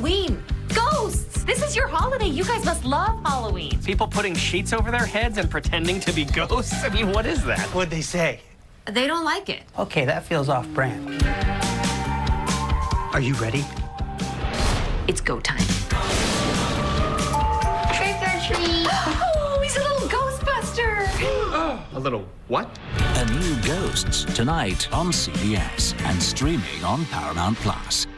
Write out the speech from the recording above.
Halloween. Ghosts! This is your holiday. You guys must love Halloween. People putting sheets over their heads and pretending to be ghosts? I mean, what is that? What'd they say? They don't like it. Okay, that feels off-brand. Are you ready? It's go time. Trick or treat. Oh, he's a little Ghostbuster. A little what? A new Ghosts tonight on CBS and streaming on Paramount+.